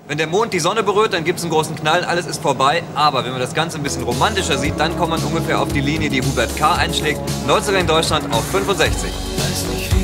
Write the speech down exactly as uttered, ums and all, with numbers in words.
Wenn der Mond die Sonne berührt, dann gibt es einen großen Knall, alles ist vorbei. Aber wenn man das Ganze ein bisschen romantischer sieht, dann kommt man ungefähr auf die Linie, die Hubert K. einschlägt. neunziger in Deutschland auf fünfundsechzig.